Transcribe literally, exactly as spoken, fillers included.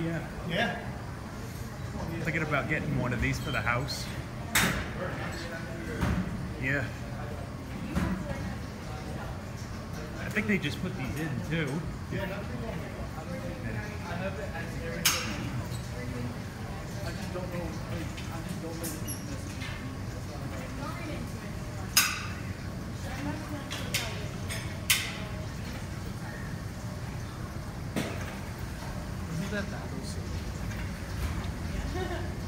yeah. Yeah. Thinking about getting one of these for the house. Yeah. I think they just put these in too. Yeah. Isn't that that?